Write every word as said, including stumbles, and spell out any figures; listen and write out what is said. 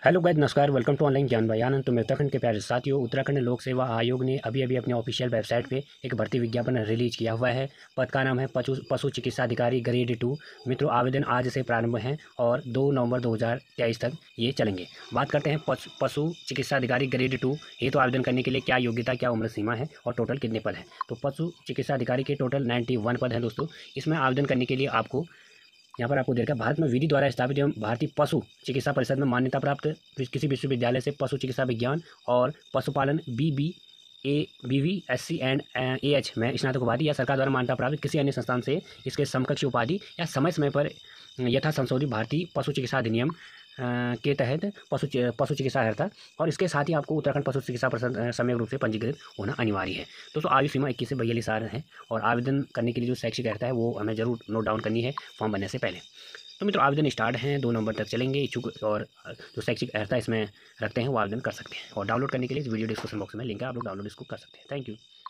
Hello guys, नमस्कार। Welcome to online ज्ञान भाई आनंद। तो मैं उत्तराखंड के प्यारे साथियों, उत्तराखंड लोक सेवा आयोग ने अभी अभी अपने ऑफिशियल वेबसाइट पे एक भर्ती विज्ञापन रिलीज किया हुआ है। पद का नाम है पशु पशु चिकित्सा अधिकारी ग्रेड टू। मित्रों, आवेदन आज से प्रारंभ हैं और दो नवंबर दो हज़ार तेईस तक ये चलेंगे। बात करते हैं पशु पशु चिकित्सा अधिकारी ग्रेड टू। ये तो आवेदन करने के लिए क्या योग्यता, क्या उम्र सीमा है और टोटल कितने पद हैं। तो पशु चिकित्सा अधिकारी के टोटल नाइन्टी वन पद हैं दोस्तों। इसमें आवेदन करने के लिए आपको यहाँ पर आपको देखा, भारत में विधि द्वारा स्थापित एवं भारतीय पशु चिकित्सा परिषद में मान्यता प्राप्त किसी विश्वविद्यालय से पशु चिकित्सा विज्ञान और पशुपालन B B A B V S C and A H में स्नातक उपाधि या सरकार द्वारा मान्यता प्राप्त किसी अन्य संस्थान से इसके समकक्ष उपाधि या समय समय पर यथा संशोधित भारतीय पशु चिकित्सा अधिनियम अ, के तहत पशु चि- पशु चिकित्सा अर्हता, और इसके साथ ही आपको उत्तराखंड पशु चिकित्सा परिषद अ, सम्यक रूप से पंजीकृत होना अनिवार्य है। दोस्तों, आयु सीमा इक्कीस से बयालीस साल है और आवेदन करने के लिए जो शैक्षिक अर्हता है वो हमें जरूर नोट डाउन करनी है फॉर्म भरने से पहले। तो मित्रों, आवेदन स्टार्ट हैं, दो नवंबर तक चलेंगे। इच्छुक और जो शैक्षिक अर्हता इसमें रखते हैं वो आवेदन कर सकते हैं, और डाउनलोड करने के लिए इस वीडियो डिस्क्रिप्शन बॉक्स में लिंक है, आप लोग डाउनलोड इसको कर सकते हैं। Thank you.